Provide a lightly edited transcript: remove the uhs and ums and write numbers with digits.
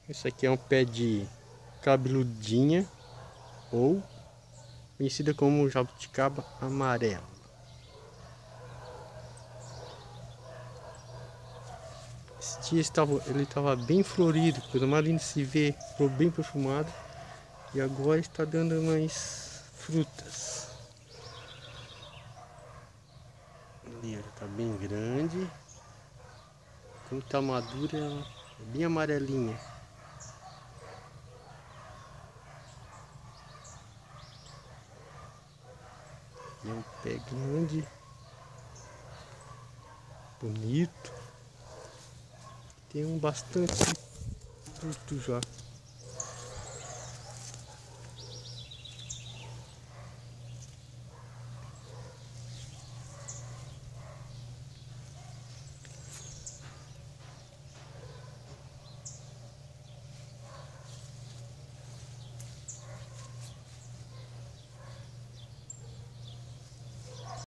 Esse aqui é um pé de cabeludinha, ou conhecida como jabuticaba amarela. Esse dia ele estava bem florido, coisa mais linda de se ver, ficou bem perfumado. E agora está dando mais frutas. Ali, já está bem grande. Quando está madura, é bem amarelinha. É um pé grande, bonito. Tem bastante fruto já.